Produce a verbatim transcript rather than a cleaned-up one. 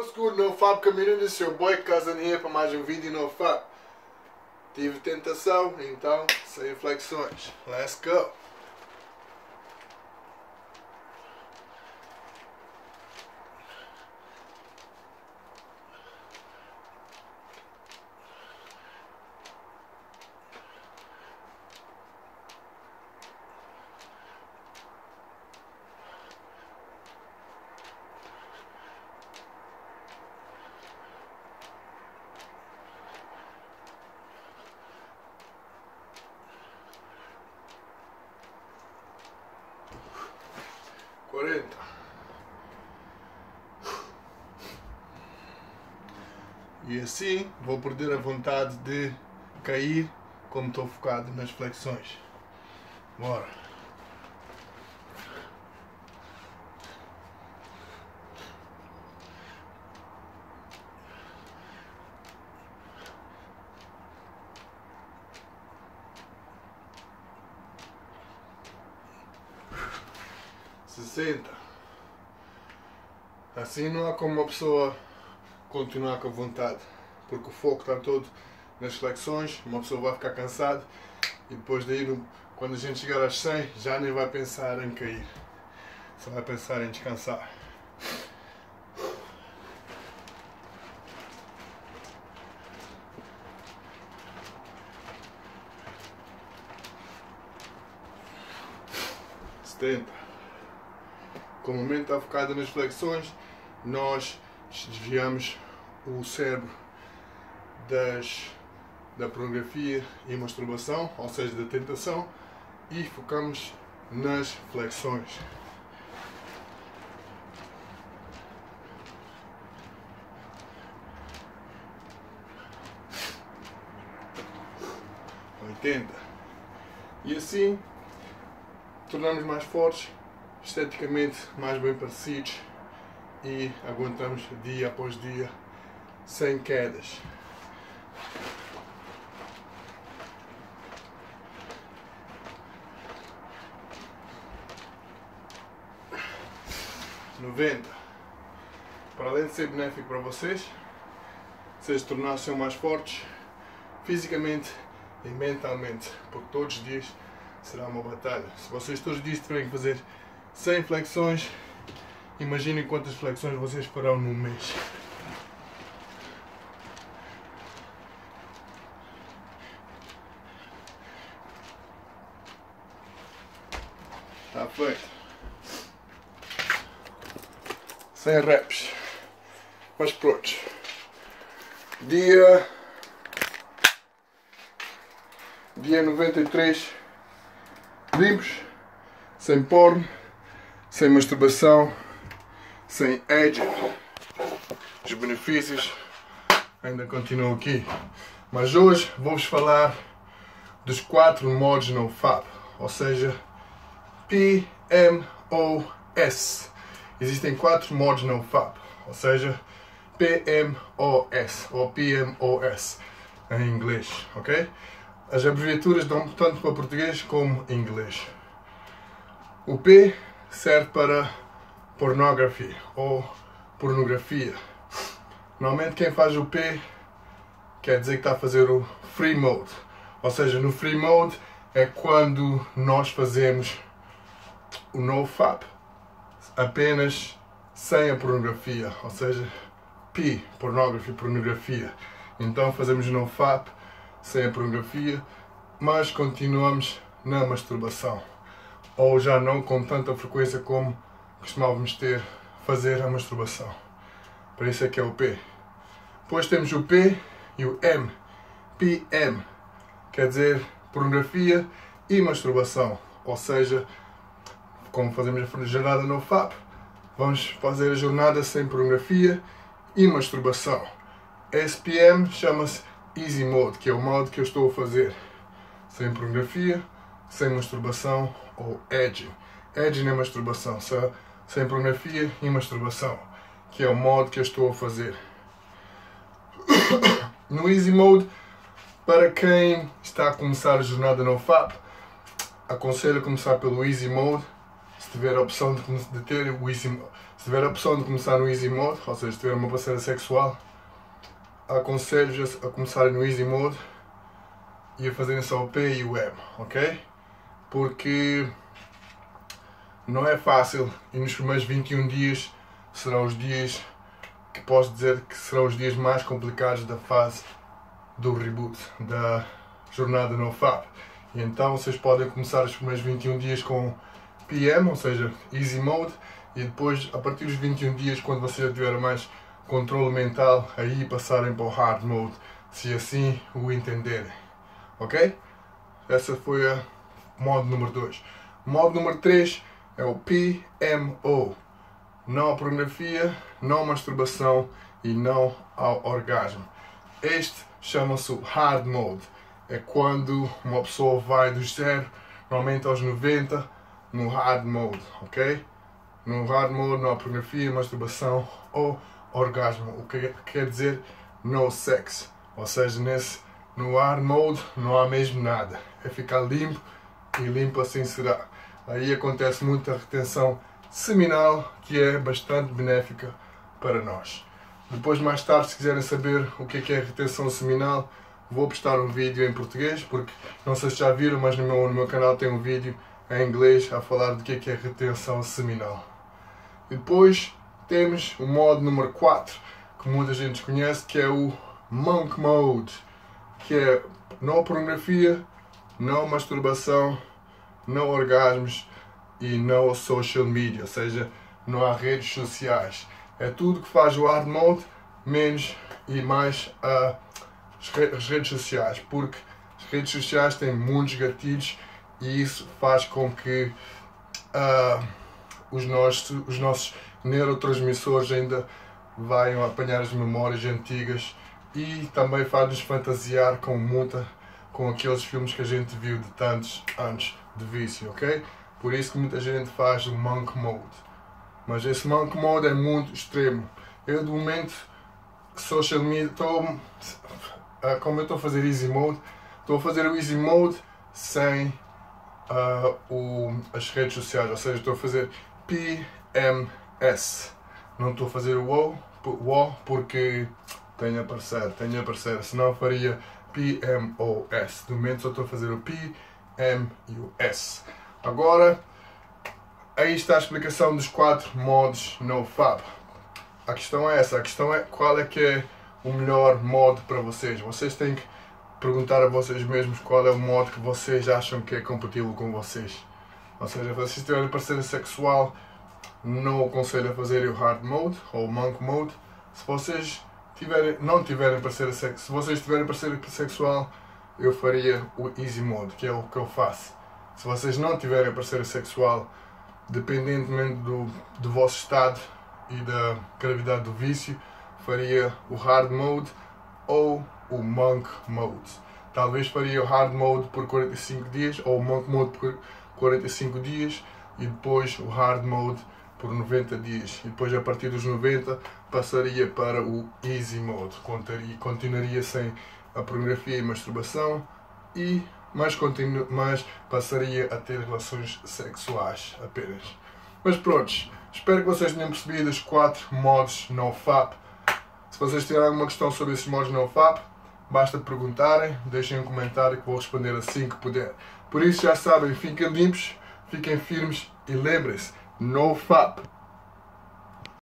What's good, NoFap community? It's your boy Cousin here para mais um vídeo NoFap. Tive tentação, então sem flexões. Let's go! quarenta. E assim vou perder a vontade de cair como estou focado nas flexões. Bora! sessenta. Assim não há como uma pessoa continuar com a vontade, porque o foco está todo nas flexões, uma pessoa vai ficar cansada e depois daí, quando a gente chegar às cem, já nem vai pensar em cair, só vai pensar em descansar. setenta. Como a mente está focada nas flexões, nós desviamos o cérebro das, da pornografia e masturbação, ou seja, da tentação, e focamos nas flexões. oitenta. E assim tornamos mais fortes, esteticamente mais bem parecidos e aguentamos dia após dia sem quedas. noventa. Para além de ser benéfico para vocês, vocês tornassem mais fortes fisicamente e mentalmente, porque todos os dias será uma batalha. Se vocês todos os dias tiverem que fazer cem flexões, imaginem quantas flexões vocês farão num mês. Está feito. cem reps. Mas pronto. Dia... Dia noventa e três. Limpos. Sem porno. Sem masturbação, sem edging. Os benefícios ainda continuam aqui. Mas hoje vou-vos falar dos quatro modos NoFap, ou seja, P M O S. Existem quatro modos NoFap, ou seja, P M O S ou P M O S em inglês, ok? As abreviaturas dão tanto para português como em inglês. O P serve para pornography ou pornografia. Normalmente quem faz o P quer dizer que está a fazer o free mode. Ou seja, no free mode é quando nós fazemos o NoFap apenas sem a pornografia. Ou seja, P, pornography, pornografia. Então fazemos o NoFap sem a pornografia, mas continuamos na masturbação. Ou já não com tanta frequência como costumávamos ter fazer a masturbação. Por isso é que é o P. Depois temos o P e o M. P M quer dizer pornografia e masturbação. Ou seja, como fazemos a jornada NoFap, vamos fazer a jornada sem pornografia e masturbação. S P M chama-se Easy Mode, que é o modo que eu estou a fazer. Sem pornografia, sem masturbação ou edging. Edging é masturbação, sem pornografia e masturbação, que é o modo que eu estou a fazer. No Easy Mode, para quem está a começar a jornada NoFap, aconselho a começar pelo Easy Mode, se tiver a opção de, de ter o Easy Mode. Se tiver a opção de começar no Easy Mode, ou seja, se tiver uma parceira sexual, aconselho-vos a começar no Easy Mode e a fazerem só o P e o M, ok? Porque não é fácil e nos primeiros vinte e um dias serão os dias que posso dizer que serão os dias mais complicados da fase do reboot, da jornada NoFap. E então vocês podem começar os primeiros vinte e um dias com P M, ou seja, Easy Mode, e depois, a partir dos vinte e um dias, quando vocês já tiverem mais controle mental, aí passarem para o Hard Mode, se assim o entenderem. Ok? Essa foi a modo número dois. Modo número três é o P M O. Não a pornografia, não a masturbação e não ao orgasmo. Este chama-se o Hard Mode. É quando uma pessoa vai do zero, normalmente aos noventa, no Hard Mode, ok? No Hard Mode não há pornografia, masturbação ou orgasmo, o que quer dizer no sex. Ou seja, nesse, no Hard Mode não há mesmo nada. É ficar limpo e limpo assim será. Aí acontece muita retenção seminal, que é bastante benéfica para nós. Depois, mais tarde, se quiserem saber o que é retenção seminal, vou postar um vídeo em português, porque não sei se já viram, mas no meu, no meu canal tem um vídeo em inglês a falar do que é retenção seminal. E depois temos o modo número quatro, que muita gente conhece, que é o Monk Mode, que é não pornografia, não masturbação, não orgasmos e não social media, ou seja, não há redes sociais. É tudo que faz o Hard Mode, menos e mais uh, as redes sociais, porque as redes sociais têm muitos gatilhos e isso faz com que uh, os, nossos, os nossos neurotransmissores ainda venham apanhar as memórias antigas e também faz-nos fantasiar com muita, com aqueles filmes que a gente viu de tantos anos de vício, ok? Por isso que muita gente faz o Monk Mode. Mas esse Monk Mode é muito extremo. Eu, do momento, social media, estou, como eu estou a fazer Easy Mode, estou a fazer o Easy Mode sem uh, o, as redes sociais, ou seja, estou a fazer P M S. Não estou a fazer o O, o porque tenho a parceira, tenho a parceira, senão faria P M O S. Do momento só estou a fazer o P M e o S. Agora, aí está a explicação dos quatro modos NoFap. A questão é essa, a questão é qual é que é o melhor modo para vocês. Vocês têm que perguntar a vocês mesmos qual é o modo que vocês acham que é compatível com vocês. Ou seja, se vocês tiverem parceira sexual, não aconselho a fazer o Hard Mode ou o Monk Mode. Se vocês tiverem, não tiverem parceira sexual, se vocês tiverem parceira sexual, eu faria o Easy Mode, que é o que eu faço. Se vocês não tiverem parceira sexual, dependentemente do, do vosso estado e da gravidade do vício, faria o Hard Mode ou o Monk Mode. Talvez faria o Hard Mode por quarenta e cinco dias ou o Monk Mode por quarenta e cinco dias e depois o Hard Mode por noventa dias. E depois, a partir dos noventa, passaria para o Easy Mode. Contaria, continuaria sem a pornografia e masturbação, e mas, continu, mas passaria a ter relações sexuais apenas. Mas pronto, espero que vocês tenham percebido os quatro modos NoFap. Se vocês tiverem alguma questão sobre esses modos NoFap, basta perguntarem, deixem um comentário que vou responder assim que puder. Por isso, já sabem, fiquem limpos, fiquem firmes e lembrem-se, NoFap.